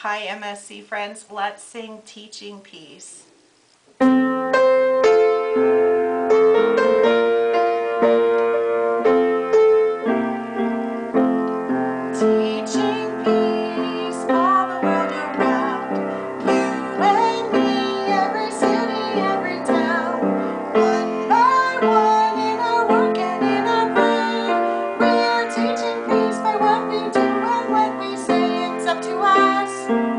Hi MSC friends, let's sing Teaching Peace. Teaching peace all the world around, you and me, every city, every town. One by one in our work and in our play, we are teaching peace by what we do and what we say. It's up to us.